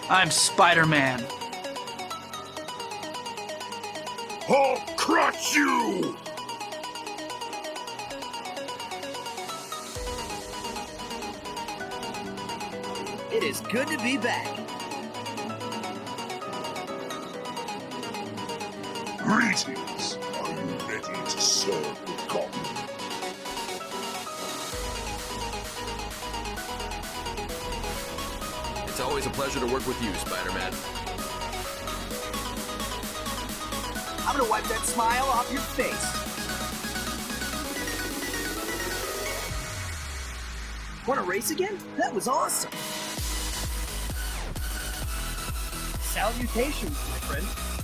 I'm Spider-Man. I'll crush you! It is good to be back. Greetings! Are you ready to serve the goblin? It's always a pleasure to work with you, Spider-Man. I'm gonna wipe that smile off your face. Want to race again? That was awesome. Salutations, my friend.